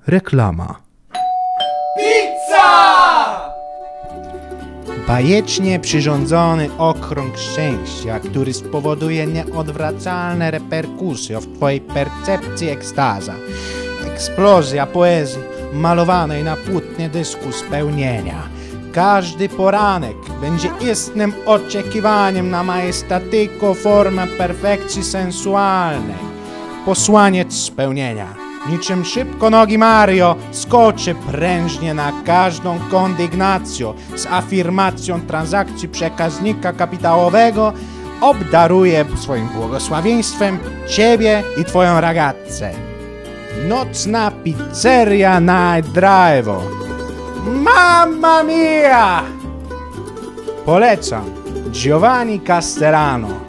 Reklama. Pizza! Bajecznie przyrządzony okrąg szczęścia, który spowoduje nieodwracalne reperkusje w twojej percepcji ekstaza. Eksplozja poezji malowanej na płótnie dysku spełnienia. Każdy poranek będzie istnym oczekiwaniem na majestatyką formę perfekcji sensualnej. Posłaniec spełnienia. Niczym szybkonogi Mario skoczy prężnie na każdą kondygnację z afirmacją transakcji przekaźnika kapitałowego, obdaruje swoim błogosławieństwem ciebie i twoją ragazzę. Nocna pizzeria na Drive'o. Mamma mia! Polecam. Giovanni Castellano.